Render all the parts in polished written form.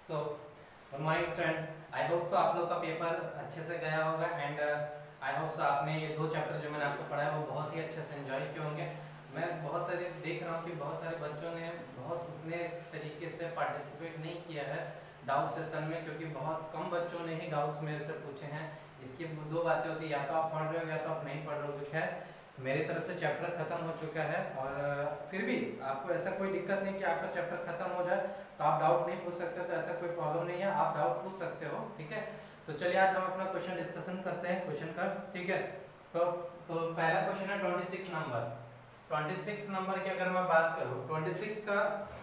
So good morning student, I hope so आप लोग का पेपर अच्छे से गया होगा एंड आई होप सो आपने ये दो चैप्टर जो मैंने आपको पढ़ाया वो बहुत ही अच्छे से एंजॉय किए होंगे। मैं बहुत सारे देख रहा हूँ कि बहुत सारे बच्चों ने बहुत उतने तरीके से पार्टिसिपेट नहीं किया है डाउट सेशन में, क्योंकि बहुत कम बच्चों ने ही डाउट्स मेरे से पूछे हैं। इसकी दो बातें होती है, या तो आप पढ़ रहे हो या तो आप नहीं पढ़ रहे हो। खैर मेरी तरफ से चैप्टर खत्म हो चुका है और फिर भी आपको ऐसा कोई दिक्कत नहीं कि आपका चैप्टर खत्म हो जाए तो आप डाउट नहीं पूछ सकते, तो ऐसा कोई प्रॉब्लम नहीं है, आप डाउट पूछ सकते हो। ठीक है, तो चलिए आज हम अपना क्वेश्चन डिस्कशन करते हैं क्वेश्चन का। ठीक है, तो पहला क्वेश्चन है 26 नंबर। 26 नंबर की अगर मैं बात करूं, 26 का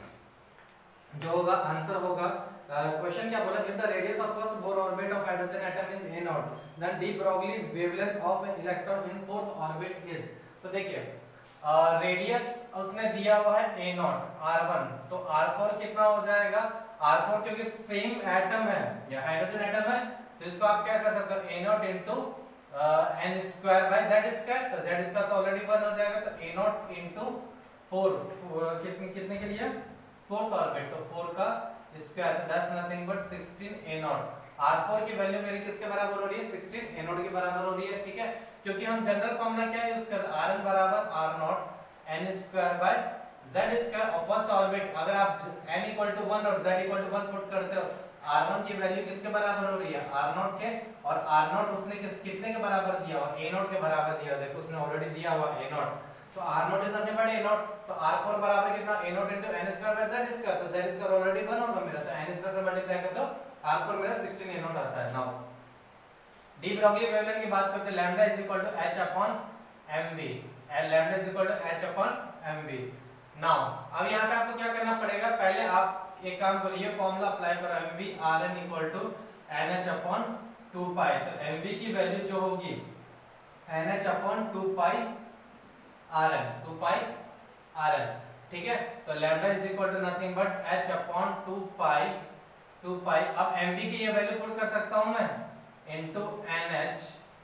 जो होगा आंसर होगा, क्वेश्चन क्या बोला, if the radius of first bohr orbit of hydrogen atom is a naught, then de Broglie wavelength of an electron in fourth orbit is। तो देखिए रेडियस उसने दिया हुआ है a naught r1, तो r4 कितना हो जाएगा, r4 क्योंकि सेम एटम है या हाइड्रोजन एटम है, तो इसको आप क्या कर सकते हो, a naught into n square by z square, तो z स्क्वायर तो ऑलरेडी 1 हो जाएगा, तो a naught into 4 कितने के लिए, फोर्थ ऑर्बिट, तो 4 का स्क्वायर, तो that's nothing but 16 a naught। r4 की वैल्यू मेरी किसके बराबर हो रही है, 16 a naught के बराबर हो रही है। ठीक है, क्योंकि हम जनरल फॉर्मूला क्या यूज कर रहे हैं, rn बराबर r naught n square by z square, और फर्स्ट ऑर्बिट अगर आप n इक्वल टू 1 और z इक्वल टू 1 पुट करते हो, r1 की वैल्यू किसके बराबर हो रही है, r naught के, और r naught उसने कितने के बराबर दिया हुआ, a naught के बराबर दिया, देखो उसने ऑलरेडी दिया हुआ a naught, तो r naught is nothing but a naught, तो r4 बराबर कितना, a naught into n square by z square, तो z स्क्वायर ऑलरेडी 1 होगा मेरा, तो n स्क्वायर से मल्टीप्लाई कर दो, r4 मेरा 16 a naught आता है। नाउ डी ब्रोगली वेवलेंथ की बात करते हैं, lambda is equal to h upon mv, lambda is equal to h upon mv। Now अब यहां पे आपको क्या करना पड़ेगा, पहले आप एक काम करिए, फार्मूला अप्लाई करो, mv rn equal to nh upon 2 pi, तो mv की वैल्यू जो होगी nh upon 2 pi rn, 2 pi rn। ठीक है, तो lambda is equal to nothing but h upon 2 pi, अब mv की ये वैल्यू पुट कर सकता हूं मैं इनटू nh,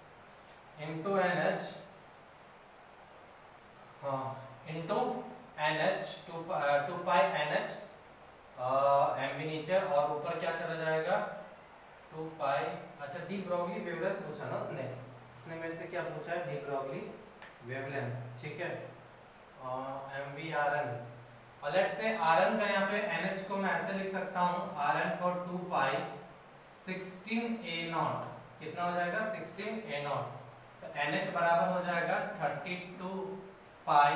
हाँ into nh 2 pi nh, mv नीचे और ऊपर क्या चला जाएगा 2 पाई। अच्छा डी ब्रोगली वेवलेंथ पूछा ना उसने मेरे से क्या पूछा है, डी ब्रोगली वेवलेंथ। ठीक है, mv rn, और लेट्स से rn का यहाँ पे nh को मैं ऐसे लिख सकता हूँ, rn for 2 pi 16 a naught, कितना हो जाएगा 16 a naught, तो nh बराबर हो जाएगा 32 पाई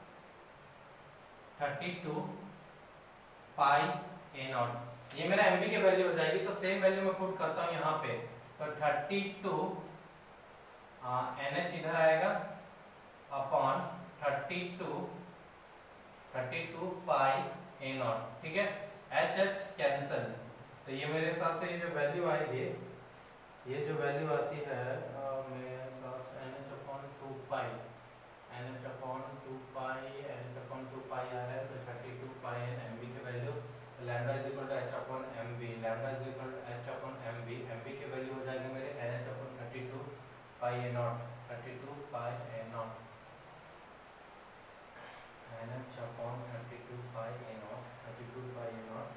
a naught, ये मेरा mv की वैल्यू हो जाएगी। तो सेम वैल्यू मैं पुट करता हूँ यहाँ पे, तो 32 nh इधर आएगा अपॉन 32 पाई a naught। ठीक है, h कैंसल, तो ये मेरे हिसाब से ये जो वैल्यू आएगी, ये जो वैल्यू आती है मेरे हिसाब से nh अपॉन 2 पाई आ रहा है, तो 32 पाई n mv की value, lambda is equal to h upon mv, lambda is equal to h upon mv, mv की वैल्यू हो जाएगी मेरे nh upon 32 pi a naught, 32 pi a naught, nh upon 32 pi a naught, 32 pi a naught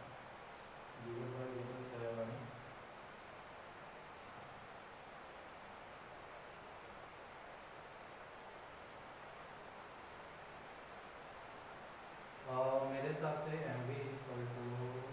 0.07, मेरे हिसाब से mv equal to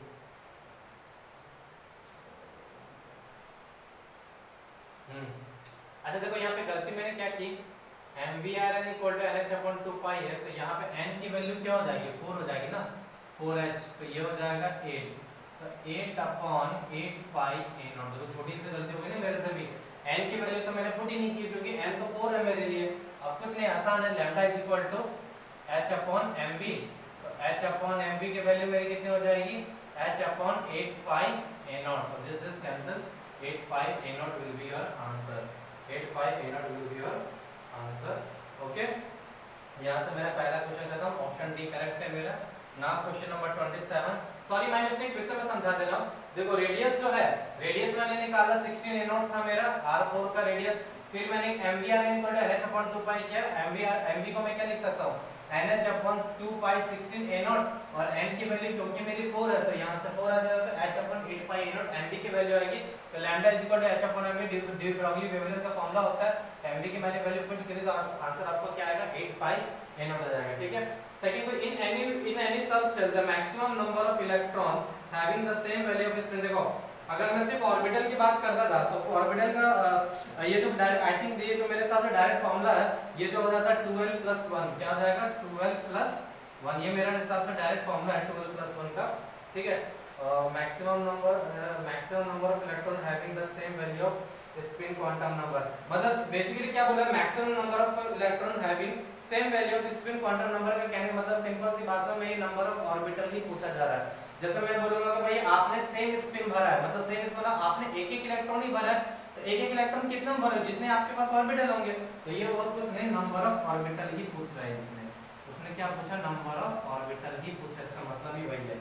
अच्छा देखो यहाँ पे गलती मैंने क्या की, mv rn equal to nh upon 2 pi है, तो यहाँ पे n की वैल्यू क्या हो जाएगी, 4 हो जाएगी ना, 4h, तो ये हो जाएगा 8, तो 8 अपॉन 8 पाई a naught, तो छोटी सी गलती हो गई ना मेरे से भी, n की वैल्यू तो मैंने पुट ही नहीं की क्योंकि n तो 4 है मेरे लिए। अब कुछ नहीं, आसान है, lambda is equal to h upon mv, तो h अपॉन mv की वैल्यू मेरी कितनी हो जाएगी, h upon 8 pi a naught, तो this cancel, 8 pi a naught will be your answer, 8 pi a naught will be your answer. Okay, यहाँ से मेरा पहला क्वेश्चन खत्म, ऑप्शन डी करेक्ट है मेरा। Now question number 27, sorry my mistake, फिर से मैं समझा दे रहा हूँ। देखो रेडियस जो है, रेडियस मैंने निकाला 16 a naught था मेरा, r4 का रेडियस, फिर मैंने mv rn equal to nh upon 2 pi किया, mv को मैं क्या लिख सकता हूँ, nh upon 2 pi 16 a naught, और n की वैल्यू क्योंकि मेरी 4 है तो यहाँ से 4 आ जाएगा, तो h upon 8 pi a naught mv की वैल्यू आएगी। तो lambda is equal to h upon mv de Broglie wavelength का फॉर्मूला होता है, mv की मैंने वैल्यू पुट करी तो आंसर आपको क्या आएगा 8 पाई a नॉट आ जाएगा। ठीक है, सेकंड को in any subshell the maximum number of electron having the same value of spin. देखो अगर मैं सिर्फ ऑर्बिटल की बात करता था तो ऑर्बिटल का ये जो आई थिंक ये जो मेरे साथ डायरेक्ट फॉर्मूला है ये जो हो जाता है 12 + 1 क्या हो जाएगा 12 + 1, ये मेरा हिसाब से डायरेक्ट फॉर्मूला है 12 + 1 का। ठीक है, maximum number of electron having the same value of spin quantum number, मतलब बेसिकली क्या बोला है maximum number of electron having same value of spin quantum number का कहने मतलब सिंपल सी भाषा में ये नंबर ऑफ ऑर्बिटल ही पूछा जा रहा है। जैसे मैं बोलूंगा कि भाई आपने सेम स्पिन भरा है, मतलब सेम मतलब आपने एक एक इलेक्ट्रॉन ही भरा है, तो एक एक इलेक्ट्रॉन कितना भरे जितने आपके पास ऑर्बिटल होंगे, तो ये और कुछ नहीं नंबर ऑफ ऑर्बिटल ही पूछ रहा है इसने। उसने क्या पूछा नंबर ऑफ ऑर्बिटल ही पूछा, इसका मतलब ही वही है।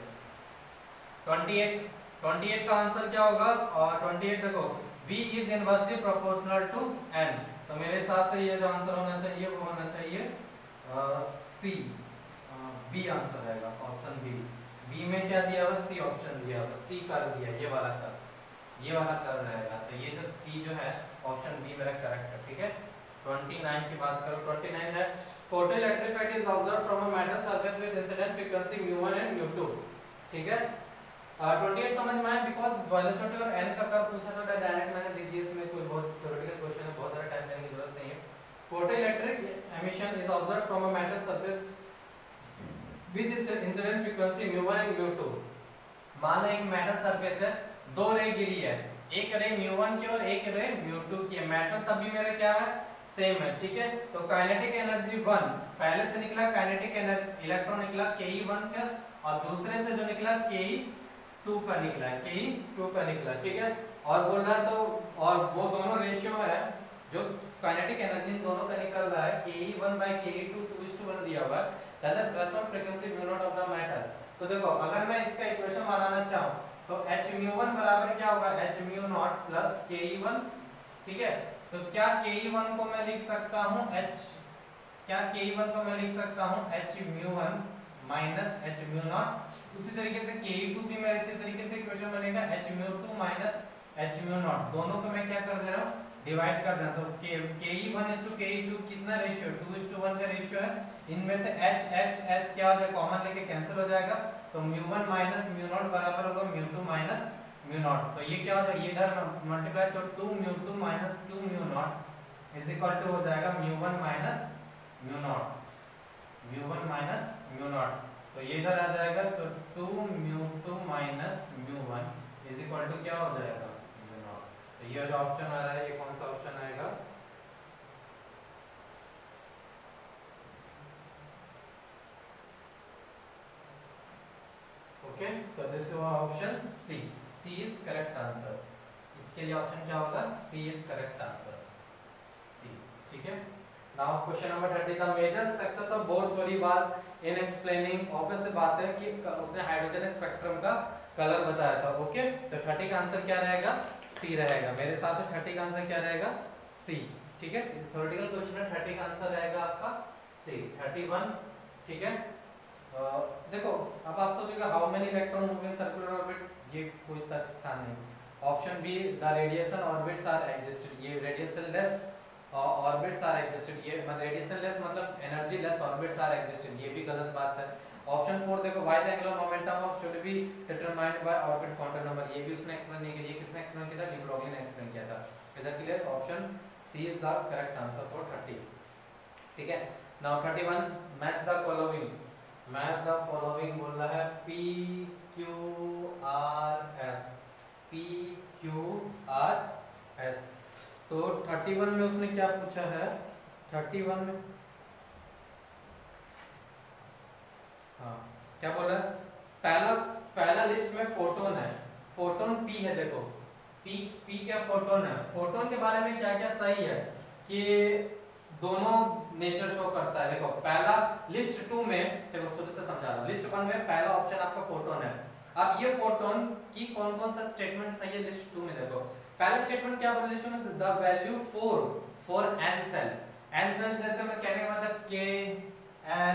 28 का आंसर क्या होगा, और 28 देखो V is inversely proportional to N, तो मेरे हिसाब से ये जो आंसर होना चाहिए वो होना चाहिए C, बी आंसर आएगा ऑप्शन बी। बी में क्या दिया हुआ C ऑप्शन दिया हुआ C कर दिया, ये वाला कर रहेगा, तो ये जो C जो है ऑप्शन बी मेरा करेक्ट है। ठीक है, 29 की बात करो, 29 है photo electric effect is observed from a metal surface with incident frequency μ1 and μ2। ठीक है, 28 समझ में आया, बिकॉज़ वेलोसिटी और n का कर्व पूछा तो डायरेक्ट मैंने दे दिया, इसमें कोई बहुत थ्योरेटिकल क्वेश्चन है, बहुत ज्यादा टाइम देने की जरूरत नहीं है। Photo electric emission is observed from a metal surface with incident frequency μ1 and μ2। मान लो एक मेटल सरफेस है, दो रे गिरी है, एक रे μ1 की और एक रे μ2 की है, मेटल तब भी मेरा क्या है सेम है। ठीक है, तो काइनेटिक एनर्जी 1 पहले से निकला, काइनेटिक एनर्जी इलेक्ट्रॉन निकला ke1 का, और दूसरे से जो निकला ke2 का निकला, ठीक है, और बोल रहा तो और वो दोनों रेशियो है जो काइनेटिक एनर्जी दोनों का निकल रहा है ke1/ke2 2:1 दिया हुआ है, that the threshold frequency μ0 of the metal. तो देखो अगर मैं इसका इक्वेशन बनाना चाहूं तो hμ1 बराबर क्या होगा hμ0 प्लस ke1। ठीक है, तो क्या ke1 को मैं लिख सकता हूं hμ1 माइनस hμ0। उसी तरीके से ke2 भी मेरे इसी तरीके से इक्वेशन बनेगा hμ2 माइनस hμ0, दोनों को मैं क्या कर दे रहा हूं डिवाइड कर रहा हूं, तो ke1:ke2 कितना रेशियो 2:1 का रेशियो है, इनमें से h क्या हो जाएगा कॉमन लेके कैंसिल हो जाएगा, तो μ1 माइनस μ0 बराबर होगा μ2 माइनस μ0, तो ये क्या हो जाएगा ये इधर मल्टीप्लाई तो 2μ2 माइनस 2μ0 इज इक्वल टू हो जाएगा μ1 माइनस μ0, तो ये इधर आ जाएगा, तो 2μ2 माइनस μ1 इज इक्वल टू क्या हो जाएगा μ0। तो ये जो ऑप्शन आ रहा है ये कौन सा ऑप्शन आएगा, ओके, तो दिस हुआ option C is correct answer. इसके लिए ऑप्शन क्या होगा C is correct answer, C. ठीक है, now question number 30, the major success of Bohr theory was in explaining, obvious बात है कि उसने हाइड्रोजन स्पेक्ट्रम का कलर बताया था। ओके, तो 30 का आंसर क्या रहेगा सी रहेगा, मेरे साथ में 30 का आंसर क्या रहेगा सी। ठीक है, थ्योरेटिकल क्वेश्चन है, 30 का आंसर रहेगा आपका सी। 31, ठीक है, देखो अब आप सोचेगा how many electron move in circular orbit, ये कोई तथ्य था नहीं। Option B the radiation orbits are existed, ये radiation less orbits are existed, ये मतलब रेडिएशन लेस मतलब energy less orbits are existed, ये भी गलत बात है। ऑप्शन 4 देखो why the angular momentum of should be determined by orbit quantum number, ये भी उसने एक्सप्लेन नहीं किया, ये किसने एक्सप्लेन किया था डी ब्रॉगली ने एक्सप्लेन किया था। Is it clear, option C is the correct answer for 30। ठीक है, नाउ 31, मैच द फॉलोइंग, बोल रहा है P Q R S, तो 31 में उसने क्या पूछा है, 31 में हाँ क्या बोल रहा है, पहला लिस्ट में फोटोन है, फोटोन P है, देखो P क्या फोटोन है, फोटोन के बारे में क्या क्या सही है कि दोनों नेचर शो करता है। देखो पहला लिस्ट 2 में, देखो शुरू से समझा रहा हूं, लिस्ट 1 में पहला ऑप्शन आपका फोटोन है। अब ये फोटोन की कौन कौन सा स्टेटमेंट सही है लिस्ट 2 में, देखो पहला स्टेटमेंट क्या बोला लिस्ट में, the value 4 for n shell, जैसे मैं कहने का मतलब K L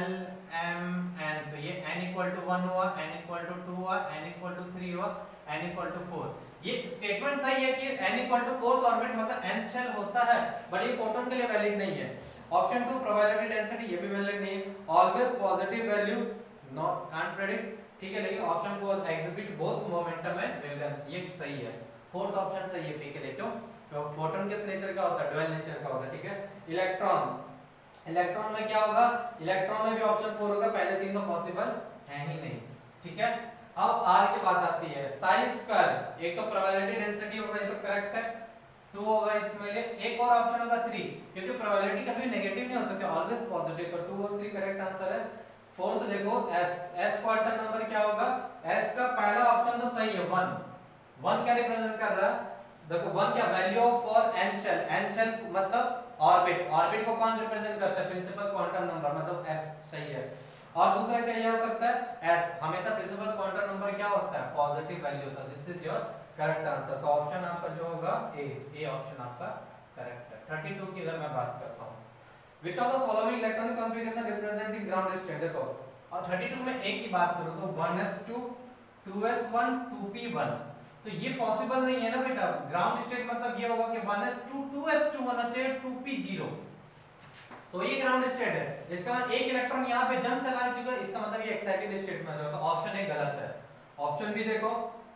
m n, तो ये n इक्वल टू 1 हुआ, n इक्वल टू 2 हुआ, n इक्वल टू 3 हुआ, n इक्वल टू 4। ये स्टेटमेंट सही है कि n equal to 4th orbit मतलब n शेल होता है, बट ये फोटोन के लिए वैलिड नहीं है। ऑप्शन 2 प्रोबेबिलिटी डेंसिटी, ये भी वैलिड नहीं है। Always positive value, not can't predict, ठीक है। लेकिन ऑप्शन 4 exhibit both momentum and wavelength, ये सही है। फोर्थ ऑप्शन सही है पी के लिए। क्यों? तो फोटोन किस नेचर का होता है? ड्यूअल नेचर का होता है, ठीक है। इलेक्ट्रॉन, इलेक्ट्रॉन में क्या होगा? इलेक्ट्रॉन में भी ऑप्शन 4 होगा, पहले तीन तो पॉसिबल है ही नहीं, ठीक है। अब आर की बात आती है, साई स्क्वायर, एक तो प्रोबेबिलिटी डेंसिटी होगा, ये तो करेक्ट है, 2 होगा इसमें लिए, एक और ऑप्शन होगा 3, क्योंकि प्रोबेबिलिटी कभी नेगेटिव नहीं हो सकती, ऑलवेज पॉजिटिव, तो 2 और 3 करेक्ट आंसर है। फोर्थ देखो एस, एस क्वार्टर नंबर क्या होगा? एस का पहला ऑप्शन तो सही है, 1, 1 क्या रिप्रेजेंट कर रहा है? देखो 1 क्या value for n shell, n shell मतलब ऑर्बिट, ऑर्बिट को कौन रिप्रेजेंट करता है? प्रिंसिपल क्वांटम नंबर, मतलब s सही है। और दूसरा क्या ये हो सकता है? s, हमेशा प्रिंसिपल क्वांटम नंबर क्या होता है? पॉजिटिव वैल्यू होता है। This is your correct answer. तो ऑप्शन आपका जो होगा ए ऑप्शन आपका करेक्ट है। 32 की अगर मैं बात करता हूं, which of the following electronic configuration representing ground state, देखो और 32 में ए की बात करूं तो 1s2 2s1 2p1, तो ये पॉसिबल नहीं है ना बेटा। ग्राउंड स्टेट मतलब ये होगा कि 1s2 2s2 होना चाहिए, 2p0, तो ये ग्राउंड स्टेट है। इसका मतलब एक इलेक्ट्रॉन यहाँ पे जंप चला चुका है, इसका मतलब ये एक्साइटेड स्टेट में है, तो ऑप्शन ए गलत है। ऑप्शन बी देखो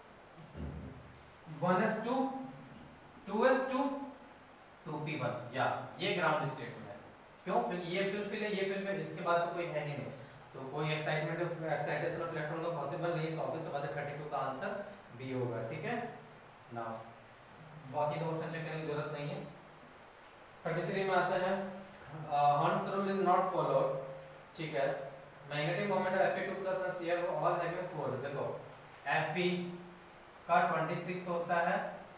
1s2 2s2 2p1, या ये ग्राउंड स्टेट में है। क्यों? क्योंकि ये फुलफिल है, ये फुलफिल, इसके बाद तो कोई है ही नहीं, तो कोई एक्साइटेशन ऑफ इलेक्ट्रॉन का पॉसिबल नहीं है, तो ऑब्वियस बात है 32 का आंसर बी होगा, ठीक है। नाउ बाकी दो ऑप्शन चेक करने की जरूरत नहीं है। 33 में आता है hertz rule is not followed, ठीक है। Magnetic moment of Fe2 plus और Cl ऑल हैविंग फोर्स, देखो Fe का 26 होता है,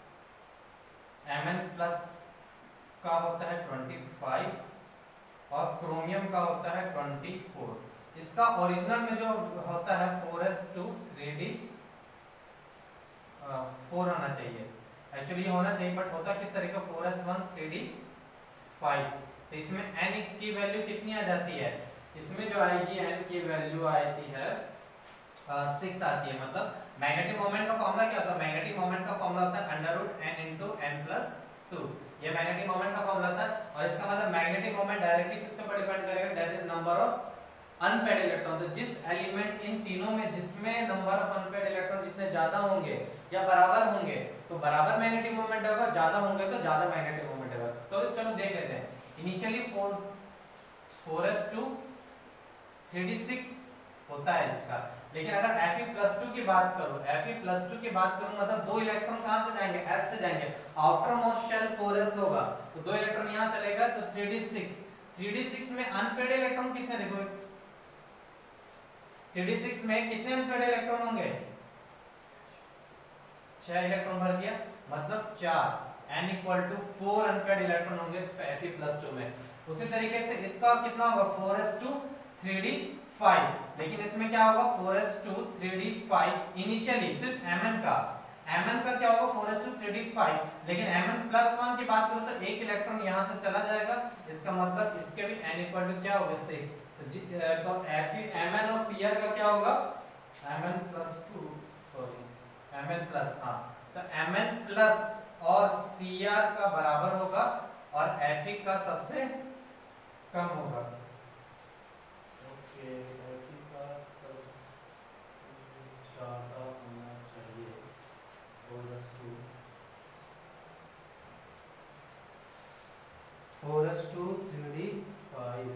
Mn प्लस का होता है 25 और क्रोमियम का होता है 24। इसका ओरिजिनल में जो होता है 4s2 3d 4 होना चाहिए, एक्चुअली होना चाहिए, बट होता किस तरीके 4s1 3d 5, तो इसमें n की वैल्यू कितनी आ जाती है? इसमें जो आएगी n की वैल्यू आती है 6 आती है। मतलब मैग्नेटिक मोमेंट का फॉर्मूला क्या होता है? मैग्नेटिक मोमेंट का फॉर्मूला होता है √n × n+2, ये मैग्नेटिक मोमेंट का फॉर्मूला था। और इसका मतलब मैग्नेटिक मोमेंट डायरेक्टली किसके ऊपर डिपेंड करेगा? That is number of unpaired electron. तो जिस एलिमेंट इन तीनों में जिसमें नंबर ऑफ अनपेड इलेक्ट्रॉन जितने ज्यादा होंगे या बराबर होंगे तो बराबर मैग्नेटिक मोमेंट होगा, ज्यादा होंगे तो ज्यादा मैग्नेटिक मोमेंट होगा। तो चलो देख लेते हैं। इनिशियली 4s2 3d6 होता है इसका, लेकिन अगर Fe+2 की बात करूं, Fe+2 की बात करूं मतलब दो इलेक्ट्रॉन कहां से जाएंगे? s से जाएंगे, आउटर मोस्ट शेल 4s होगा, तो दो इलेक्ट्रॉन यहां चलेगा, तो 3d6 में अनपेड इलेक्ट्रॉन कितने? देखो 3d6 में कितने अनपेड इलेक्ट्रॉन होंगे? 6 इलेक्ट्रॉन भर दिया, मतलब 4, n = 4 अनपेड इलेक्ट्रॉन होंगे Fe+2 में। उसी तरीके से इसका कितना होगा? 4s2 3d5, लेकिन इसमें क्या होगा? 4s2 3d5 इनिशियली सिर्फ Mn का क्या होगा? 4s2 3d5, लेकिन Mn+1 की बात करूं तो एक इलेक्ट्रॉन यहां से चला जाएगा, इसका मतलब इसके भी n = क्या होगा? 6, तो Mn और Cr का क्या होगा? Mn+2 सॉरी Mn+, हाँ, तो Mn+ और Cr का बराबर होगा और Fe का सबसे कम होगा। ओके, Fe का सबसे ज्यादा होना चाहिए 4s2 3d5।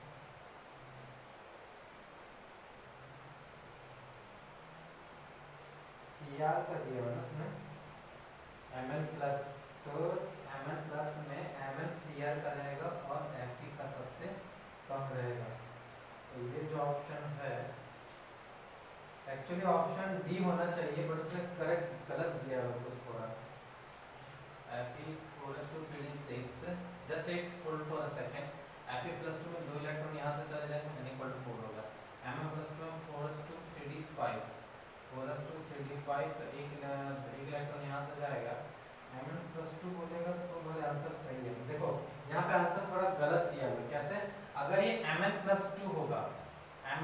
Cr का दिया हुआ ना उसमें Mn+, तो Mn+ में Mn Cr का रहेगा और Fe का सबसे कम रहेगा। तो ये जो ऑप्शन है एक्चुअली ऑप्शन डी होना चाहिए, बट उसने करेक्ट गलत दिया है कुछ थोड़ा। Fe4s2 3d6, जस्ट एक hold for a second. Fe+2 में दो इलेक्ट्रॉन यहां से चले जाएंगे, n = 4 होगा। Mn+ में 4s2 3d5, 4s2 3d5, तो एक इलेक्ट्रॉन यहां से जाएगा, Mn+2 बोलेगा तो बोले आंसर सही है। देखो यहाँ पे आंसर थोड़ा गलत दिया हुआ है। कैसे? अगर ये Mn+2 होगा,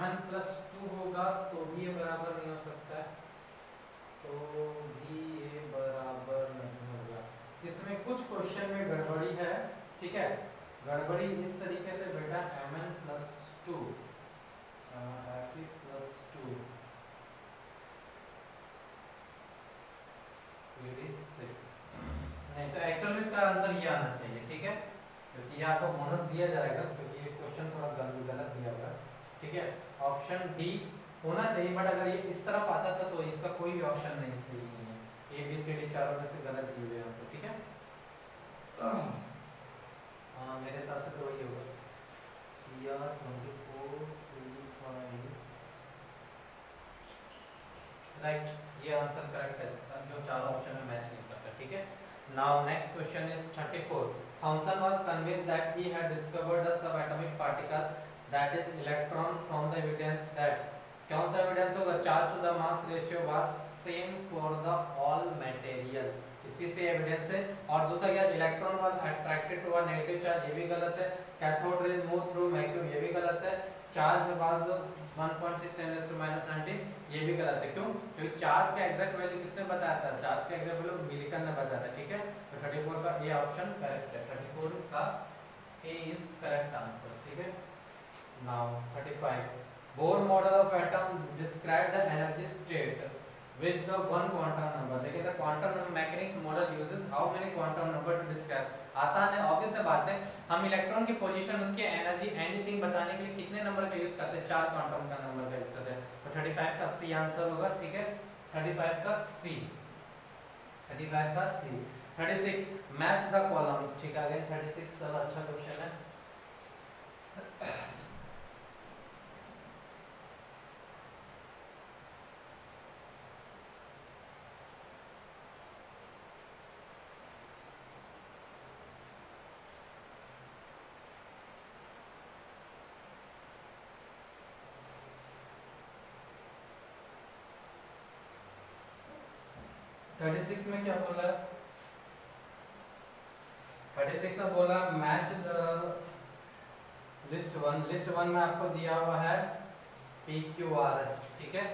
गड़बड़ी इस तरीके से बेटा mn plus 2 Fe plus 2 PD 6 नहीं, तो एक्चुअल में इसका आंसर ये आना चाहिए, ठीक है, क्योंकि ये आपको बोनस दिया जाएगा क्योंकि ये क्वेश्चन थोड़ा गलत दिया हुआ है, ठीक है। ऑप्शन डी होना चाहिए, बट अगर ये इस तरफ आता था तो इसका कोई भी ऑप्शन नहीं सही नहीं है, ए बी सी डी चारों में से गलत दिए हुए आंसर, ठीक है। हाँ मेरे हिसाब से तो वही होगा CR 24 राइट, ये आंसर करेक्ट है इसका, जो चारों ऑप्शन में मैच नहीं करता, ठीक है। Now next question is 34. Thomson was convinced that he had discovered a subatomic particle that is electron from the evidence that कौन सा एविडेंस होगा, charge to the mass ratio was same for the all material, इसी से evidence है। और दूसरा क्या, electron was attracted to a negative charge, ये भी गलत है। Cathode rays move through vacuum, ये भी गलत है। चार्ज वाज 1.6 10 to -19, ये भी गलत है। क्यों? क्योंकि चार्ज का एग्जैक्ट वैल्यू किसने बताया था, चार्ज का एग्जैक्ट वैल्यू मिलिकन ने बताया था, ठीक है। तो 34 का ए ऑप्शन करेक्ट है, 34 का ए इज करेक्ट आंसर, ठीक है। Now 35. Bohr model of atom describe the energy state with the one quantum number. देखिए the quantum mechanics model uses how many quantum number to describe. आसान है, obvious है बात है। हम इलेक्ट्रॉन की पोजीशन, उसकी एनर्जी, एनीथिंग बताने के लिए कितने नंबर का यूज करते हैं, 4 क्वांटम का नंबर का यूज करते हैं। तो 35 का सी आंसर होगा, ठीक है। 35 का सी, 35 का सी। 36 मैच द कॉलम, ठीक है। 36 चलो अच्छा क्वेश्चन है। 36 में क्या बोला है, 36 में बोला match the list one. List one में आपको दिया हुआ है PQRS, ठीक है,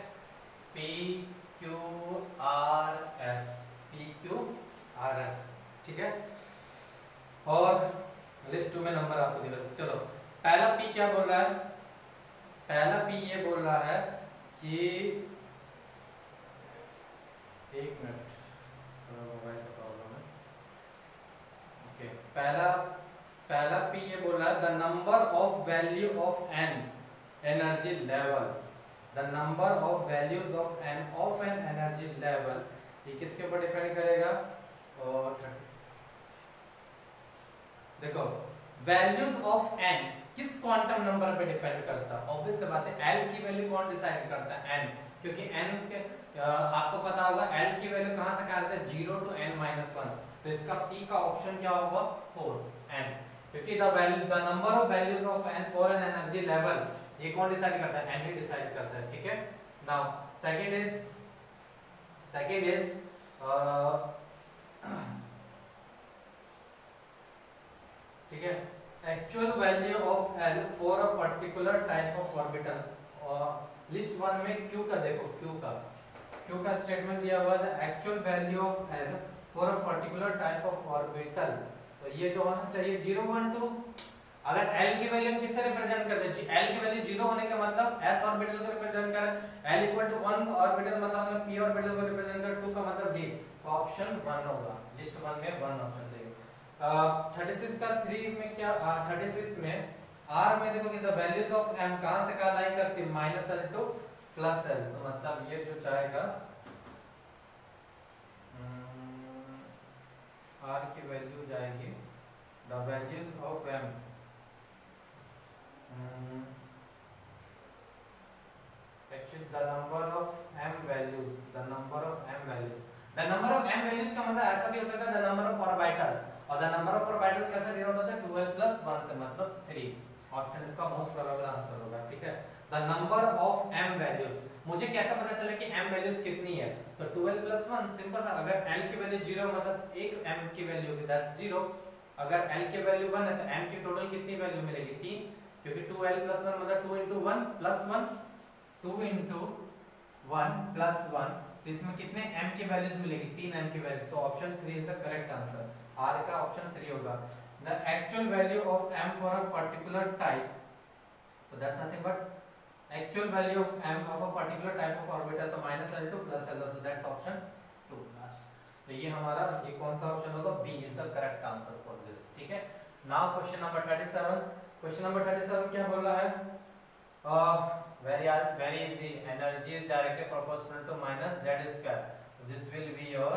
PQRS, PQRS, ठीक है। और लिस्ट 2 में नंबर आपको दिया। चलो पहला P क्या बोल रहा है, पहला P ये बोल रहा है कि, एक मिनट, मोबाइल का प्रॉब्लम है। ओके, पहला P ये बोल रहा है the number of value of an energy level, the number of values of an energy level, ये किसके ऊपर डिपेंड करेगा। और देखो वैल्यूज ऑफ एन किस क्वांटम नंबर पे डिपेंड करता है, ऑब्वियस बात है एल की वैल्यू कौन डिसाइड करता है, एन, क्योंकि एन के आपको पता होगा एल की वैल्यू कहां से कहा जाता है, 0 to n-1, तो इसका P का ऑप्शन क्या होगा, 4 n, क्योंकि the number of values of n for an energy level, ये कौन डिसाइड करता है, n ही डिसाइड करता है, ठीक है। नाउ सेकंड इज ठीक है, actual value of L for a particular type of orbital. List 1 में Q का देखो, Q का स्टेटमेंट दिया हुआ है actual value of L for a particular type of orbital, तो ये जो होना चाहिए 0 1 2। अगर L की वैल्यू हम किससे रिप्रेजेंट करते हैं, L की वैल्यू 0 होने का मतलब S ऑर्बिटल को रिप्रेजेंट कर, L = 1 ऑर्बिटल मतलब हमें P ऑर्बिटल को रिप्रेजेंट कर, 2 का मतलब D, तो ऑप्शन 1 होगा, लिस्ट 1 में 1 ऑप्शन चाहिए। 36 का 3 में क्या, 36 में R में देखो कि द वैल्यूज ऑफ M कहां से कहां लाई करती है, -L to +L, तो मतलब ये जो जाएगा R की वैल्यू जाएगी the values of M, actually the number of M values, the number of M values, the number of M values का मतलब ऐसा भी हो सकता है द नंबर ऑफ ऑर्बिटल्स, और द नंबर ऑफ ऑर्बिटल्स कैसे डिनोट होता है, 12 + 1 से, मतलब 3, ऑप्शन इसका मोस्ट प्रोबेबल आंसर होगा, ठीक है। The number of M values, मुझे कैसा पता चले कि M वैल्यूज कितनी है, तो 12 + 1 सिंपल था, अगर L की वैल्यू 0 मतलब एक M की वैल्यू होगी, दैट्स 0, अगर L की वैल्यू 1 है तो M की टोटल कितनी वैल्यू मिलेगी, 3, क्योंकि 2L + 1 मतलब 2 × 1 + 1, 2 × 1 + 1, तो इसमें कितने M की वैल्यूज मिलेगी, 3 M की वैल्यूज, तो option 3 is the correct answer, R का ऑप्शन 3 होगा। the actual value of m for a particular type, so that's nothing but actual value of m of a particular type of orbital, तो -L2 plus L2, so that's option 2 last. तो ये हमारा ये कौन सा option होगा, B is the correct answer for this, ठीक है। Now question number 37, question number 37 क्या बोल रहा है, very easy, energy is directly proportional to minus z square, this will be your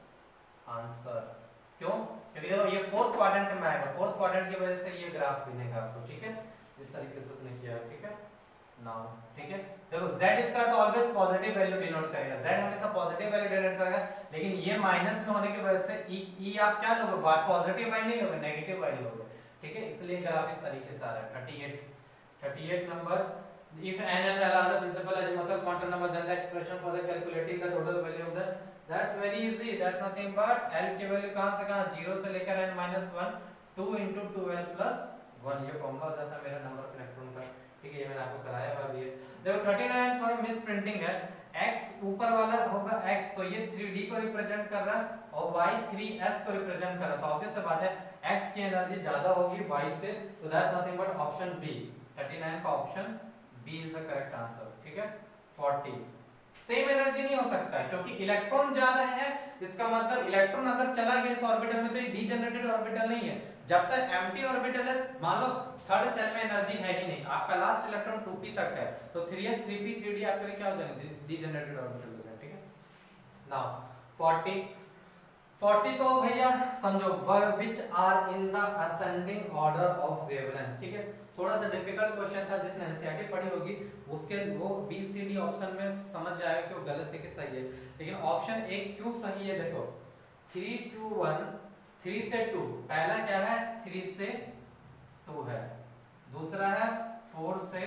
answer। क्यों, क्योंकि देखो ये फोर्थ क्वाड्रेंट में आएगा, फोर्थ क्वाड्रेंट की वजह से ये ग्राफ बनेगा आपको, ठीक है, इस तरीके से उसने किया, ठीक है। नाउ ठीक है, देखो z स्क्वायर तो ऑलवेज पॉजिटिव वैल्यू डिनोट करेगा, z हमेशा पॉजिटिव वैल्यू डिनोट करेगा, लेकिन ये माइनस में होने की वजह से e आप क्या लोगे, पॉजिटिव वाई नहीं लोगे, नेगेटिव वाई लोगे, ठीक है, इसलिए ग्राफ इस तरीके से आ रहा है। 38 number, if n and l are the principal azimuthal quantum number, then the expression for the calculating the total value of the, that's very easy, that's nothing but l की वैल्यू कहां से कहां, 0 से लेकर n minus 1, 2 into 2l plus 1, ये formula हो जाता है मेरा नंबर ऑफ इलेक्ट्रॉन का, ठीक है, ये मैंने आपको कराया हुआ भी है। देखो 39 थोड़ा मिस प्रिंटिंग है, x ऊपर वाला होगा x, तो ये 3d को रिप्रेजेंट कर रहा है और y 3s को रिप्रेजेंट कर रहा है, तो ऑब्वियस सी बात है x की एनर्जी ज्यादा होगी y से, तो that's nothing but option B, 39 का option B is the correct answer, ठीक है। 40 सेम एनर्जी नहीं हो सकता है, क्योंकि इलेक्ट्रॉन जा रहे हैं, इसका मतलब इलेक्ट्रॉन अगर चला गया इस ऑर्बिटल में तो ये डीजेनरेटेड ऑर्बिटल नहीं है, जब तक एम्प्टी ऑर्बिटल है, मान लो थर्ड सेल में एनर्जी है ही नहीं, आपका लास्ट इलेक्ट्रॉन 2p तक है, तो 3s 3p 3d आपके लिए क्या हो जाएंगे, डीजेनरेटेड ऑर्बिटल हो जाएंगे, ठीक है। नाउ 40 तो भैया समझो which are in the ascending order of wavelength, ठीक है, थोड़ा सा डिफिकल्ट क्वेश्चन था, जिसने एनसीईआरटी पढ़ी होगी उसके वो बी सी डी ऑप्शन में समझ जाएगा कि वो गलत है कि सही है, लेकिन ऑप्शन एक क्यों सही है, देखो 3 2 1, 3 से 2, पहला क्या है 3 से 2 है, दूसरा है 4 से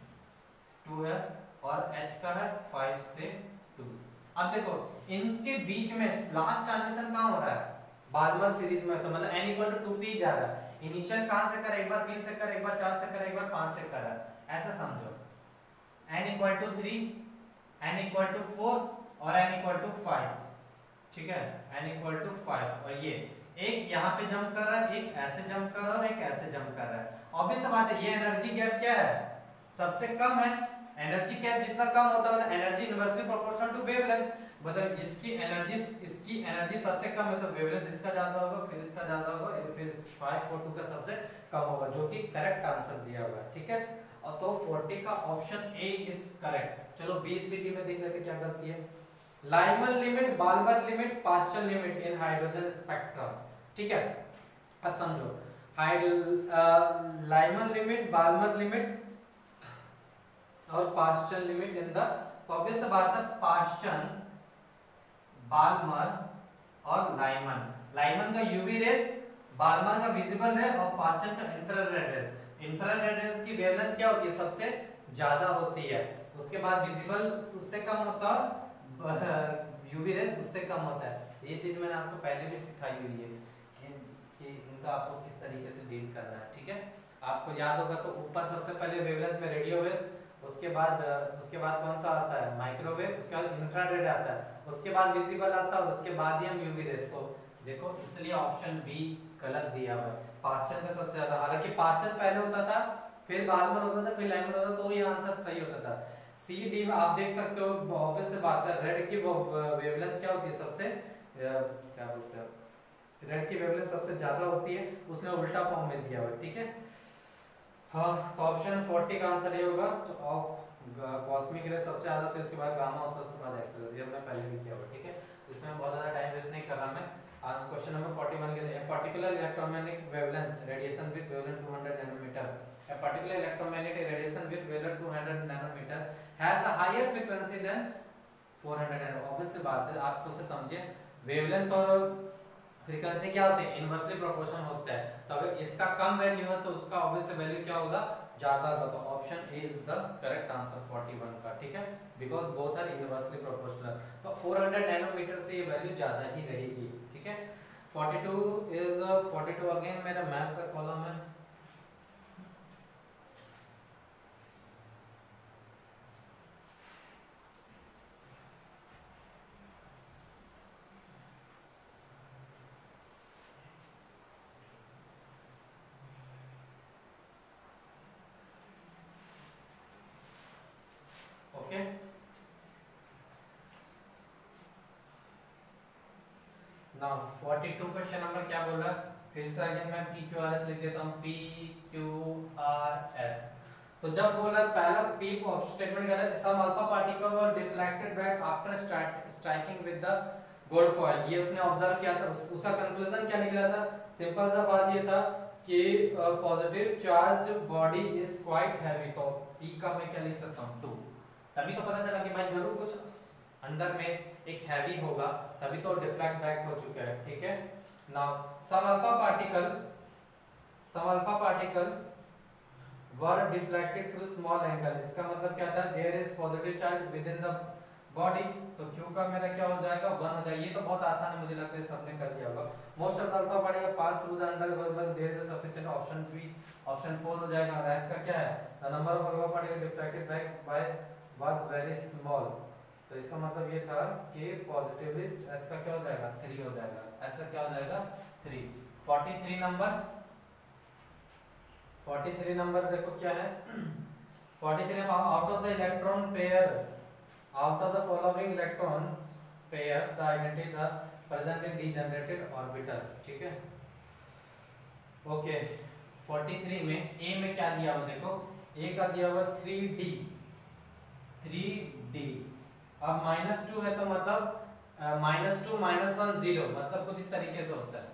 2 है, और h का है 5 से 2। अब देखो इनके बीच में लास्ट ट्रांजिशन कहां हो रहा है, बाल्मर सीरीज में, तो मतलब n = 2p जा रहा है, इनिशियल कहां से कर, एक बार 3 से कर, एक बार 4 से कर, एक बार 5 से कर, ऐसा समझो, n = 3, n = 4 और n = 5, ठीक है, n = 5, और ये एक यहाँ पे जंप कर रहा है, एक ऐसे जंप कर रहा है और एक ऐसे जंप कर रहा है, ऑब्वियस बात है ये एनर्जी गैप क्या है, सबसे कम है, एनर्जी गैप जितना कम होता है मतलब energy inversely proportional to wavelength, मतलब इसकी एनर्जी सबसे कम है, तो वेवलेंथ इसका ज्यादा होगा, फिर इसका ज्यादा होगा, फिर 5 और 2 का सबसे कम होगा, जो कि करेक्ट आंसर दिया हुआ है, ठीक है। और तो 40 का ऑप्शन ए इज करेक्ट। चलो बी सी डी में देख लेते क्या करती है, Lyman limit, Balmer limit, Paschen limit in hydrogen spectrum, ठीक है। अब समझो लाइमन लिमिट, बाल्मर लिमिट और पास्चल लिमिट इन द, तो ऑब्वियस बात है पास्चल, बाल्मर और लाइमन का यूवी रेस, बाल्मर का विजिबल रे और पास्चल का इंफ्रारेड रेस। इंफ्रारेड रेस की वेवलेंथ क्या होती है, सबसे ज्यादा होती है, उसके बाद विजिबल उससे कम होता है, यूवी रेस उससे कम होता है। ये चीज मैंने आपको पहले भी सिखाई हुई है कि इनका आपको किस तरीके से डील करना है, ठीक है। आपको याद होगा तो ऊपर सबसे पहले वेवलेंथ में रेडियो वेव्स, उसके बाद कौन सा आता है, माइक्रोवेव, उसके बाद इंफ्रारेड आता है, उसके बाद विजिबल आता है, उसके बाद ही हम यूवी रेस को देखो, इसलिए ऑप्शन बी गलत दिया हुआ है, पास्चल का सबसे ज्यादा, हालांकि पास्चल पहले होता था, फिर बाल्मर होता था, फिर लाइमर होता था, तो ये आंसर सही होता था। सी डी में आप देख सकते हो, ऑब्वियस से बात है, रेड की वेवलेंथ क्या होती है, सबसे क्या बोलते हैं, रेड की वेवलेंथ सबसे ज्यादा होती है, उसने उल्टा फॉर्म में दिया हुआ है, ठीक है। हाँ, तो ऑप्शन 40 का आंसर ये होगा, कॉस्मिक रे सबसे ज्यादा, तो इसके बाद गामा होता है, उसके बाद एक्स, ये हमने पहले भी किया हुआ, ठीक है। इसमें बहुत ज्यादा टाइम वेस्ट नहीं कर रहा मैं। आज क्वेश्चन नंबर 41 के लिए, particular electromagnetic wavelength radiation with wavelength 200 nanometer, a particular electromagnetic radiation with wavelength 200 nanometer has a higher frequency than 400 nanometer। Obvious सी बात है, आप उससे समझिए, वेवलेंथ और फ्रीक्वेंसी क्या होते हैं, इनवर्सली प्रोपोर्शनल होता है, तो अगर इसका कम वैल्यू है तो उसका ऑब्वियस वैल्यू क्या होगा, ज्यादा होगा, तो option A is the correct answer 41 का, ठीक है, because both are inversely proportional, तो 400 नैनोमीटर से ये वैल्यू ज्यादा ही रहेगी, ठीक है। 42 अगेन मेरा मैथ्स का कॉलम है, नाउ 42 क्वेश्चन नंबर क्या बोल रहा है, फिर से अगेन मैं पी क्यू आर एस लिख देता हूँ, पी क्यू आर एस। तो जब बोल रहा है पहला पी स्टेटमेंट कर रहा है some alpha particle were deflected back after striking with the gold foil, ये उसने ऑब्जर्व किया था, उसका कंक्लूजन क्या निकला था, सिंपल सा बात ये था कि positive charge body is quite heavy, तो पी का मैं क्या लिख सकता हूँ 2, तभी तो पता चला कि भाई जरूर कुछ अंदर में एक हैवी होगा, तभी तो डिफ्लेक्ट बैक हो चुका है, ठीक है। Now some alpha particle were deflected through small angle, इसका मतलब क्या था, there is positive charge within the body, तो Q का मेरा क्या हो जाएगा 1 हो जाएगा, ये तो बहुत आसान है, मुझे लगता है सबने कर लिया होगा। Most of the alpha particle pass through the underworld, there is a sufficient, option 3 option 4 हो जाएगा। और S का क्या है, the number of alpha particle deflected back by was very small, तो इसका मतलब ये था कि पॉजिटिवली S का क्या हो जाएगा 3 हो जाएगा, S का क्या हो जाएगा 3। 43 नंबर देखो क्या है, 43 number out of the electron pair, out of the following electron pairs the identity the present in degenerated orbital, ठीक है। ओके 43 में A में क्या दिया हुआ देखो, A का दिया हुआ 3D, अब -2 है तो मतलब -2 -1 0, मतलब कुछ इस तरीके से होता है,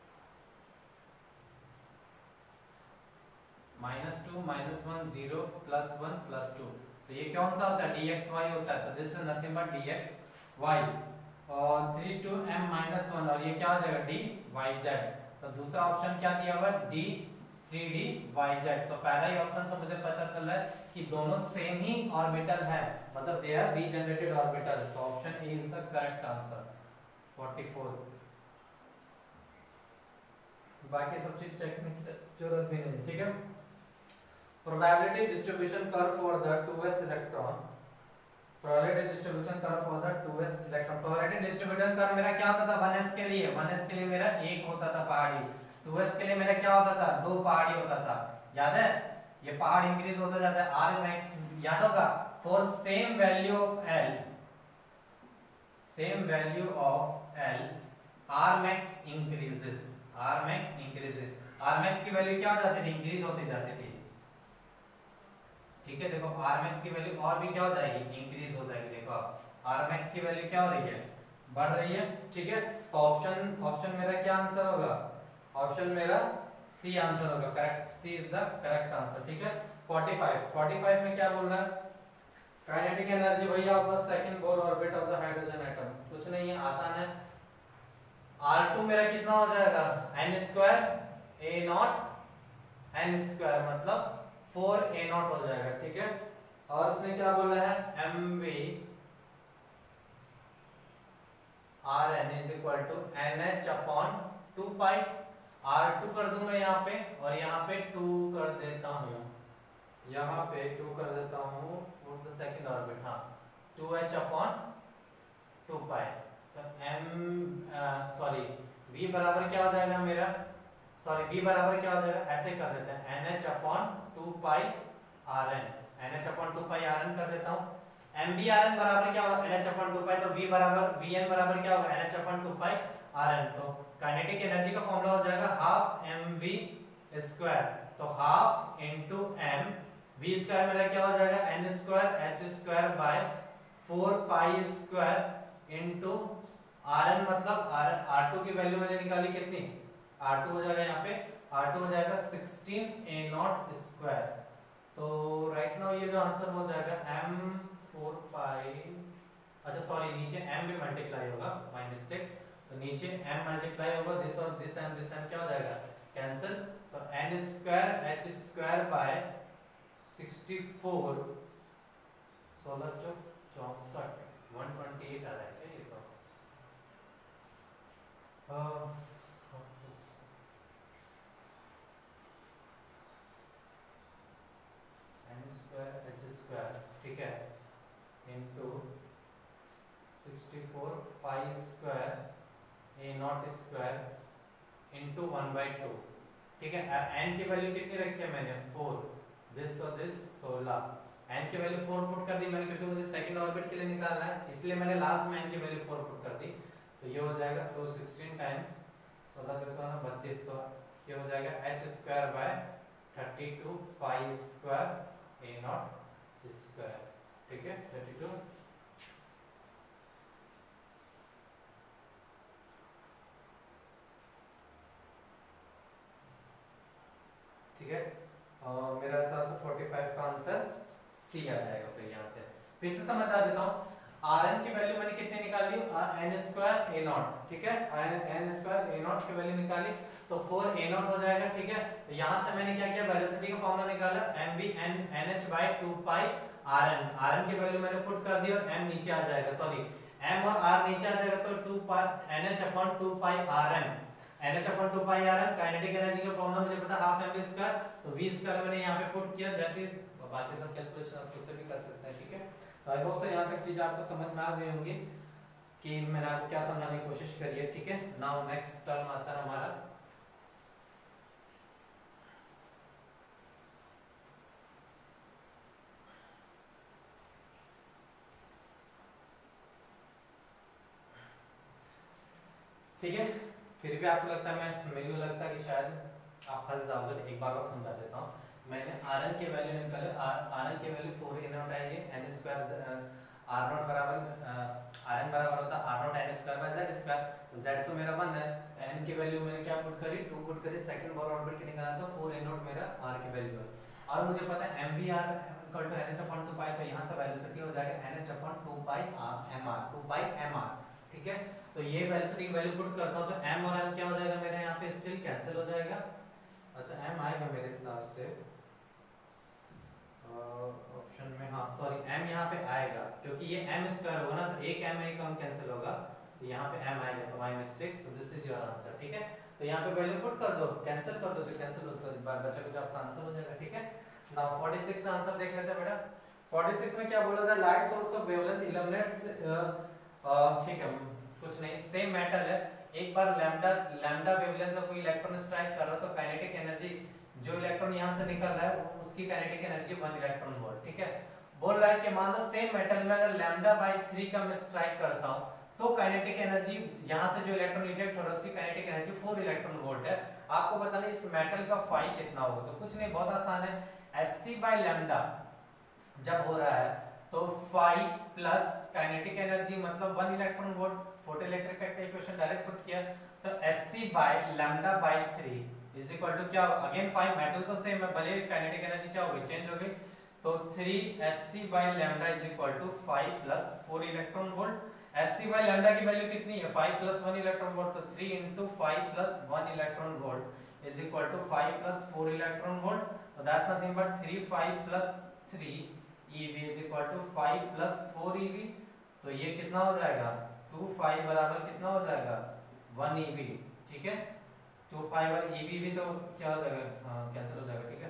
-2 -1 0 +1 +2, तो ये कौन सा होता है dxy होता है, तो this is nothing but dxy, और 3 to m -1, और ये क्या हो जाएगा dyz, तो दूसरा ऑप्शन क्या दिया हुआ है d 3dyz, तो पहला ही ऑप्शन से मुझे पता चल रहा है कि दोनों सेम ही ऑर्बिटल है, मतलब दे आर डीजेनरेटेड ऑर्बिटल, तो option A is the correct answer 44। बाकी सब चीज चेक करने की जरूरत भी नहीं, ठीक है। Probability distribution curve for the 2s electron, probability distribution curve for the 2s electron, probability distribution curve मेरा क्या होता था 1s के लिए, 1s के लिए मेरा 1 होता था पहाड़ी, 2s के लिए मेरा क्या होता था 2 पहाड़ी होता था, याद है, ये पहाड़ इंक्रीज होता जाता है, r max याद होगा, for same value of l, r max increases, r max की वैल्यू क्या हो जाती थी, इंक्रीज होती जाती थी, ठीक है। देखो r max की वैल्यू और भी क्या हो जाएगी, इंक्रीज हो जाएगी, देखो r max की वैल्यू क्या हो रही है, बढ़ रही है, ठीक है। तो ऑप्शन मेरा क्या आंसर होगा, ऑप्शन मेरा सी आंसर होगा, correct, C is the correct answer, ठीक है। 45 में क्या बोल रहा है, काइनेटिक एनर्जी भैया of the second Bohr orbit of the hydrogen atom, कुछ नहीं है, आसान है, r2 मेरा कितना हो जाएगा n² a0 n² मतलब 4a0 हो जाएगा, ठीक है। और इसने क्या बोला है mv rn is equal to nh/2π, r2 कर दूं मैं यहाँ पे, और यहाँ पे 2 कर देता हूँ, यहाँ पे 2 कर देता हूँ फॉर द सेकंड ऑर्बिट, हाँ 2h/2π, तो v बराबर क्या हो जाएगा मेरा, v बराबर क्या हो जाएगा, ऐसे कर देते हैं nh/2π rn, nh/2π rn कर देता हूँ, mvrn बराबर क्या होगा nh/2π, तो v बराबर vn बराबर क्या होगा nh/2π rn, तो काइनेटिक एनर्जी का फॉर्मूला हो जाएगा हाफ mv², तो हाफ इनटू m, v² मेरा क्या हो जाएगा n² h²/4π² इनटू rn, मतलब r2 की वैल्यू मैंने निकाली कितनी, r2 हो जाएगा यहाँ पे, r2 हो जाएगा 16a0², तो राइट नाउ ये जो आंसर हो जाएगा m4π, अच्छा सॉरी नीचे m भी मल्टीप्लाई होगा, माय मिस्टेक, तो नीचे m मल्टीप्लाई होगा, दिस और दिस m क्या हो जाएगा कैंसिल, तो n² h² 64 16 64 128 आ रहा है क्या ये तो, n² h², ठीक है, इनटू 64π² a0² इनटू 1/2, ठीक है। n की वैल्यू कितनी रखी है मैंने 4, दिस और दिस 16, n की वैल्यू 4 पुट कर दी मैंने, क्योंकि मुझे सेकंड ऑर्बिट के लिए निकालना है, इसलिए मैंने लास्ट में n की वैल्यू 4 पुट कर दी, तो तो ये हो जाएगा 16 टाइम्स 16 तो ये हो जाएगा h square by 32 pi square a naught square. ठीक है 32 ठीक है। और मेरा हिसाब से 45 का आंसर सी आ जाएगा। फिर यहाँ से फिर से समझा देता हूँ, Rn की वैल्यू मैंने कितने निकाली, n स्क्वायर a नॉट। ठीक है n स्क्वायर a नॉट की वैल्यू निकाली तो 4 a नॉट हो जाएगा। ठीक है तो यहाँ से मैंने क्या किया, वेलोसिटी का फॉर्मूला निकाला mv nh by 2 pi rn की वैल्यू मैंने पुट कर दी और m नीचे आ जाएगा, सॉरी m और r नीचे आ जाएगा तो 2 pi nh upon 2 pi rn nh upon 2 pi rn kinetic energy का फॉर्मूला मुझे पता हाफ mv स्क्वायर, तो v स्क्वायर मैंने यहाँ पे पुट किया, दैट इज बाकी सब कैलकुलेशन आप खुद से भी कर सकते हैं। ठीक है तो आई होप से यहाँ तक चीज आपको समझ में आ गई होंगी कि मैंने आपको क्या समझाने की कोशिश करी है। ठीक है नाउ नेक्स्ट टर्म आता है हमारा ठीक है। फिर भी आपको लगता है, मेरे को लगता है कि शायद आप फंस जाओगे, एक बार और समझा देता हूँ। मैंने Rn की वैल्यू निकाले, Rn की वैल्यू 4 a नॉट आई है, n स्क्वायर r नॉट बराबर Rn बराबर होता है r naught n square by z square, तो z तो मेरा 1 है, n की वैल्यू मैंने क्या पुट करी, 2 पुट करी, सेकंड बोर ऑर्बिट के निकाला तो 4 a नॉट मेरा r की वैल्यू है। और मुझे पता है mvr equal to nh upon 2 pi, तो यहां से वेलोसिटी हो जाएगा nh upon 2 pi mr 2 pi mr। ठीक है तो ये वेलोसिटी की वैल्यू पुट करता हूं तो m और m क्या हो जाएगा मेरे यहाँ पे, स्टिल कैंसिल हो जाएगा। अच्छा m आएगा मेरे हिसाब से ऑप्शन में, हाँ सॉरी m यहाँ पे आएगा क्योंकि ये m स्क्वायर होगा ना, तो एक m एक कम कैंसिल होगा तो यहाँ पे m आएगा, तो माय मिस्टेक, तो दिस इज योर आंसर। ठीक है तो यहाँ पे वैल्यू पुट कर दो, कैंसिल कर दो, जो कैंसिल होता है बार बचा कुछ आपका आंसर हो जाएगा। ठीक है नाउ 46 का आंसर देख लेते हैं बेटा। 46 में क्या बोला था, light source of wavelength illuminates, ठीक है कुछ नहीं, सेम मेटल है, एक बार लैम्डा वेवलेंथ का कोई इलेक्ट्रॉन स्ट्राइक कर रहा हो तो काइनेटिक एनर्जी जो इलेक्ट्रॉन यहाँ से निकल रहा है उसकी काइनेटिक एनर्जी 1 इलेक्ट्रॉन वोल्ट। ठीक है बोल रहा है कि मान लो सेम मेटल में अगर λ/3 का मैं स्ट्राइक करता हूँ तो काइनेटिक एनर्जी यहाँ से जो इलेक्ट्रॉन रिजेक्ट हो रहा है उसकी काइनेटिक एनर्जी 4 इलेक्ट्रॉन वोल्ट है। आपको बताना इस मेटल का फाई कितना होगा, तो कुछ नहीं बहुत आसान है, hc/λ जब हो रहा है तो फाई प्लस काइनेटिक एनर्जी मतलब 1 इलेक्ट्रॉन वोल्ट, फोटोइलेक्ट्रिक इफेक्ट का इक्वेशन डायरेक्ट पुट किया तो hc/λ/3 इज इक्वल टू क्या, अगेन फाई मेटल तो सेम है, भले काइनेटिक एनर्जी क्या होगी चेंज हो गई, तो 3 hc/λ is equal to 5 plus 4 electron volt. hc/λ की वैल्यू कितनी है 5 प्लस 1 इलेक्ट्रॉन वोल्ट, तो 3 into 5 plus 1 electron volt is equal to 5 plus 4 electron volt, तो that's nothing but 3 5 plus 3 eV is equal to 5 plus 4 eV, तो ये कितना हो जाएगा 2 5 बराबर कितना हो जाएगा 1 eV। ठीक है 2 5 और eV भी तो क्या हो जाएगा, कैंसिल हो जाएगा। ठीक है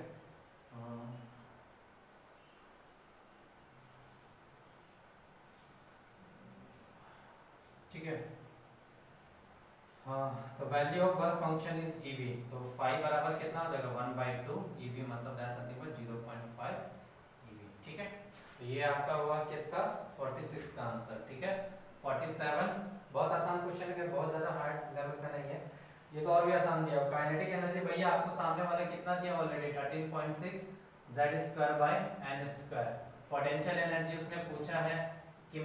ठीक है हाँ तो value of work function is eV, तो 5 बराबर कितना हो जाएगा 1/2 eV, मतलब दैट्स नथिंग बट 0.5 eV। ठीक है तो ये आपका हुआ किसका 46 का आंसर। ठीक है 47 बहुत आसान क्वेश्चन है, बहुत ज्यादा हार्ड लेवल का नहीं है, ये तो और भी आसान दिया। काइनेटिक एनर्जी भैया आपको सामने वाला कितना दिया ऑलरेडी 13.6 z²/n²। पोटेंशियल एनर्जी उसने पूछा है कि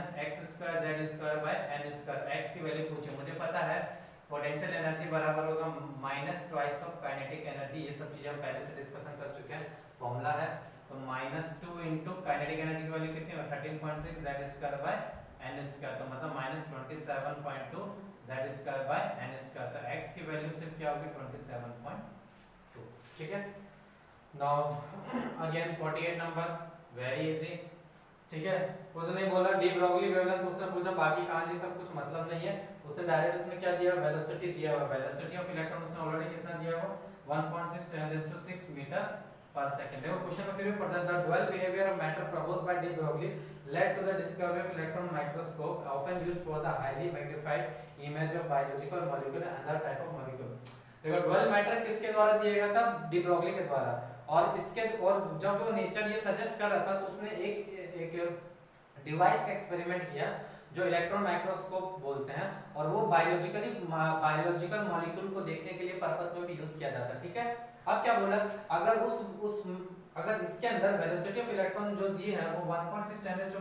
-x²z²/n², x की वैल्यू पूछे, मुझे पता है पोटेंशियल एनर्जी बराबर होगा minus twice of kinetic energy, ये सब चीजें हम पहले से डिस्कशन कर चुके हैं, फॉर्मूला है, तो -2 इंटू काइनेटिक एनर्जी की वैल्यू कितनी है 13.6 z²/n², तो मतलब -27.2 z²/n², तो x की वैल्यू सिर्फ क्या होगी 27.2। ठीक है now again 48 number very easy. ठीक है कुछ नहीं बोला, डी ब्रोगली वेवलेंथ उसने पूछा, बाकी कहानी सब कुछ मतलब नहीं है, उसने डायरेक्ट उसने क्या दिया वेलोसिटी दिया हुआ, वेलोसिटी ऑफ इलेक्ट्रॉन उसने ऑलरेडी कितना दिया हुआ 1.6 10⁶ मीटर पर सेकंड। देखो क्वेश्चन में फिर भी पढ़ते हैं, the dual behaviour of matter proposed by de Broglie led to the discovery of electron microscope, often used for the highly magnified image of biological molecule and other type of molecule। देखो dual matter किसके द्वारा दिया गया था de Broglie के द्वारा, और इसके और जब वो नेचर ये सजेस्ट कर रहा था तो उसने एक डिवाइस का एक्सपेरिमेंट किया जो इलेक्ट्रॉन माइक्रोस्कोप बोलते हैं, और वो बायोलॉजिकल मॉलिक्यूल को देखने के लिए पर्पस में भी यूज किया जाता है। ठीक है, अब क्या बोला, अगर इसके अंदर वेलोसिटी ऑफ इलेक्ट्रॉन जो दिए है वो 1.6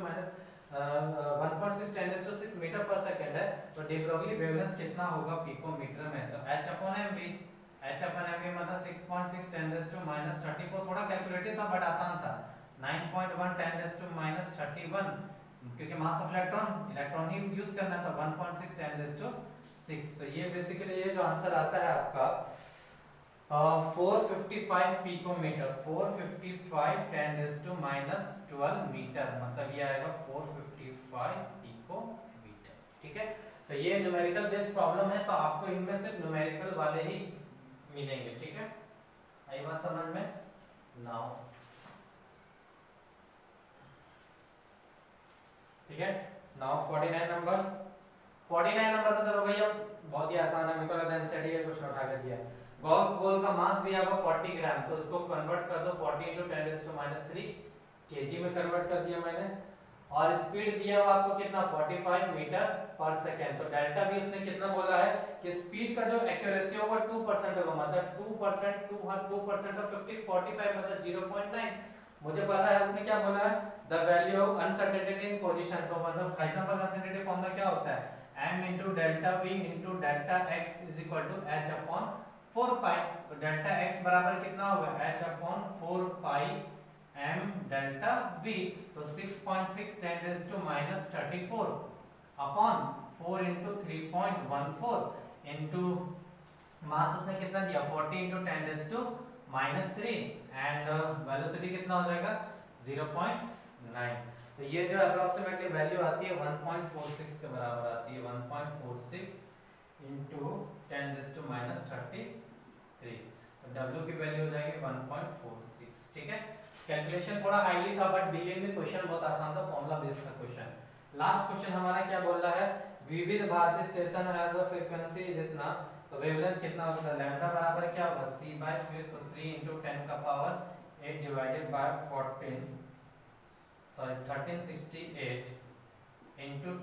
× 10⁻⁶ मीटर पर सेकंड है, तो de Broglie वेवलेंथ कितना होगा पिकोमीटर में, तो H/mv मतलब 6.6 10⁻⁻34, थोड़ा कैलकुलेटिव था बट आसान था। 9.1 10⁻⁻31, क्योंकि मास ऑफ इलेक्ट्रॉन ही यूज करना था, 1.6 10⁻⁶, तो ये बेसिकली ये जो आंसर आता है आपका 455 पिकोमीटर, 455 10⁻⁻12 मीटर, मतलब ये आएगा 455 पिकोमीटर। ठीक है, तो ये न्यूमेरिकल बेस्ड प्रॉब्लम है, तो आपको इनमें से न्यूमेरिकल वाले ही मिलेंगे। ठीक है, आई बात समझ में? नाउ ठीक है, नाउ 49 नंबर तो देखो भैया बहुत ही आसान है, मेरे को लगता है एनसीईआरटी का क्वेश्चन उठा के दिया। गोल्फ बॉल का मास दिया हुआ 40 ग्राम, तो इसको कन्वर्ट कर दो 40 × 10⁻³ केजी में कन्वर्ट कर दिया मैंने, और स्पीड दिया हुआ आपको कितना 45 मीटर पर सेकंड, तो डेल्टा भी उसने कितना बोला है कि स्पीड का जो एक्यूरेसी होगा 2% होगा, मतलब 2% 2% ऑफ 50 45 मतलब 0.9। मुझे पता है उसने क्या बोला है, the value of uncertainty in position, तो मतलब हाइजेनबर्ग अनसर्टेनिटी फॉर्मूला क्या होता है, m × delta v × delta x = h/4π, तो डेल्टा x बराबर कितना होगा h/4π m डेल्टा v, तो 6.6 10⁻⁻34 अपॉन 4 × 3.14 इनटू मास उसने कितना दिया 40 × 10⁻³ एंड वेलोसिटी कितना हो जाएगा 0.9, तो ये जो अप्रोक्सीमेटली वैल्यू आती है 1.46 के बराबर आती है, 1.46 × 10⁻33, तो W की वैल्यू हो जाएगी 1.46। ठीक है, कैलकुलेशन थोड़ा हाईली था बट बिलियन में क्वेश्चन बहुत आसान था, फॉर्मूला बेस्ड था क्वेश्चन। लास्ट क्वेश्चन हमारा क्या बोल रहा है, Vividh Bharati station has a frequency जितना, तो वेवलेंथ कितना होता है, लैम्डा बराबर क्या होगा c/3, तो 3 × 10⁸ डिवाइडेड बाय 1368 ×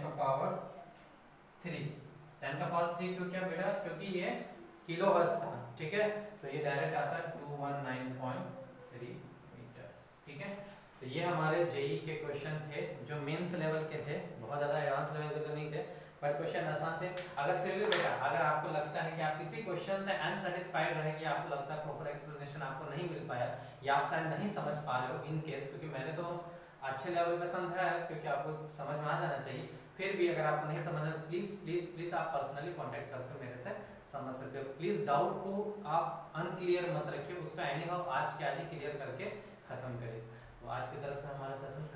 10⁻³ क्यों क्या बेटा, क्योंकि ये किलो हर्ट्ज था। ठीक है, तो ये डायरेक्ट आता है 219.3 मीटर। ठीक है, तो ये हमारे जेई के क्वेश्चन थे जो मेंस लेवल के थे, बहुत ज़्यादा एडवांस लेवल के तो नहीं थे बट क्वेश्चन आसान थे। अगर फिर भी बेटा अगर आपको लगता है कि आप किसी क्वेश्चन से अनसेटिस्फाइड रहेंगे, आपको लगता है प्रॉपर एक्सप्लेनेशन आपको नहीं मिल पाया या आप शायद नहीं समझ पा रहे हो इन केस, क्योंकि मैंने तो अच्छे लेवल पे समझाया है क्योंकि आपको समझ में आ जाना चाहिए, फिर भी अगर आपको नहीं समझ में प्लीज़ प्लीज़ प्लीज़ आप पर्सनली कॉन्टैक्ट कर सकते मेरे से समझ सकते हो। प्लीज़ डाउट को आप अनक्लियर मत रखिए, उसका एनी हाउ आज के आज ही क्लियर करके ख़त्म करिए। तो आज की तरफ से हमारा सेशन